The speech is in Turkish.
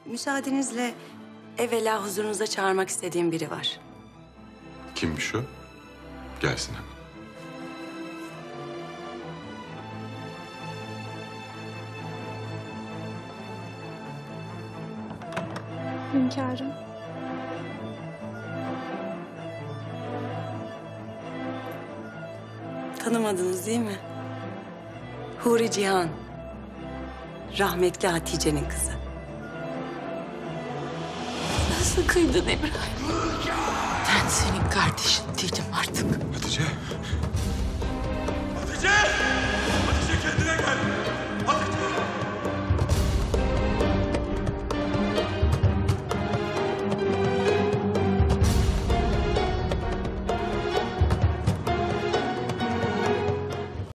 Müsaadenizle evvela huzurunuza çağırmak istediğim biri var. Kimmiş o? Gelsin hemen. Hünkârım. Tanımadınız değil mi? Huri Cihan. Rahmetli Hatice'nin kızı. Nasıl kıydın İbrahim? Ben senin kardeşin değilim artık. Hatice! Hatice!